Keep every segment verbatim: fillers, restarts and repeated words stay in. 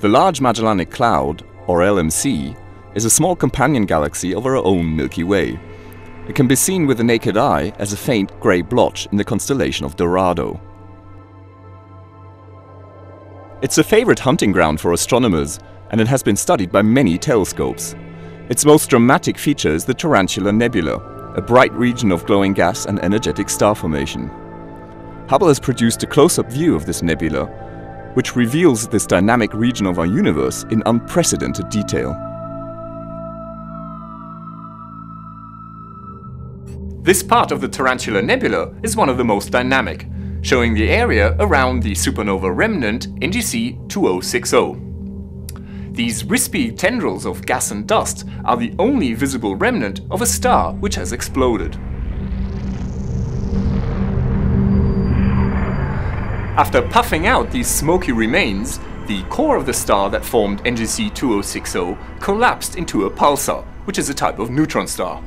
The Large Magellanic Cloud, or L M C, is a small companion galaxy of our own Milky Way. It can be seen with the naked eye as a faint grey blotch in the constellation of Dorado. It's a favorite hunting ground for astronomers, and it has been studied by many telescopes. Its most dramatic feature is the Tarantula Nebula, a bright region of glowing gas and energetic star formation. Hubble has produced a close-up view of this nebula, which reveals this dynamic region of our universe in unprecedented detail. This part of the Tarantula Nebula is one of the most dynamic, showing the area around the supernova remnant N G C two thousand sixty. These wispy tendrils of gas and dust are the only visible remnant of a star which has exploded. After puffing out these smoky remains, the core of the star that formed N G C two thousand sixty collapsed into a pulsar, which is a type of neutron star.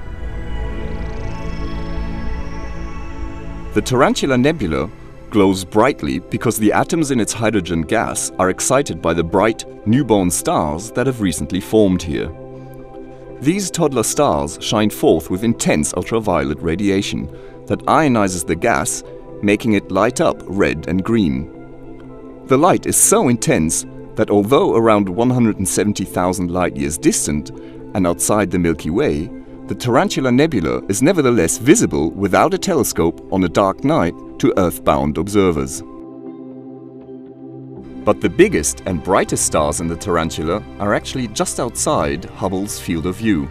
The Tarantula Nebula glows brightly because the atoms in its hydrogen gas are excited by the bright, newborn stars that have recently formed here. These toddler stars shine forth with intense ultraviolet radiation that ionizes the gas, making it light up red and green. The light is so intense that although around one hundred seventy thousand light-years distant and outside the Milky Way, the Tarantula Nebula is nevertheless visible without a telescope on a dark night to Earth-bound observers. But the biggest and brightest stars in the Tarantula are actually just outside Hubble's field of view.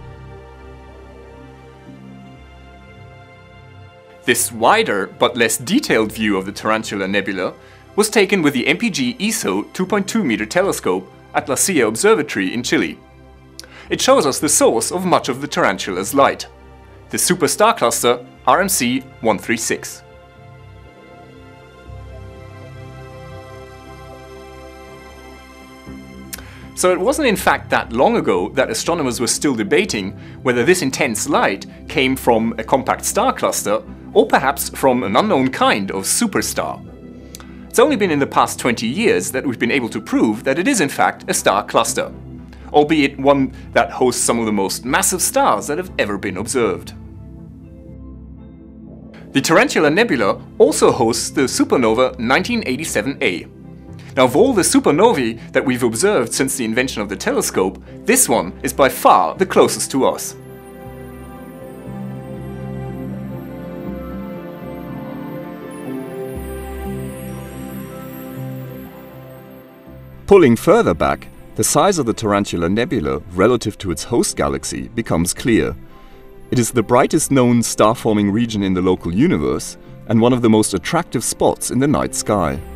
This wider but less detailed view of the Tarantula Nebula was taken with the M P G E S O two point two meter telescope at La Silla Observatory in Chile. It shows us the source of much of the tarantula's light, the superstar cluster R M C one thirty-six. So it wasn't in fact that long ago that astronomers were still debating whether this intense light came from a compact star cluster or perhaps from an unknown kind of superstar. It's only been in the past twenty years that we've been able to prove that it is in fact a star cluster, albeit one that hosts some of the most massive stars that have ever been observed. The Tarantula Nebula also hosts the supernova nineteen eighty-seven A. Now, of all the supernovae that we've observed since the invention of the telescope, this one is by far the closest to us. Pulling further back, the size of the Tarantula Nebula relative to its host galaxy becomes clear. It is the brightest known star-forming region in the local universe and one of the most attractive spots in the night sky.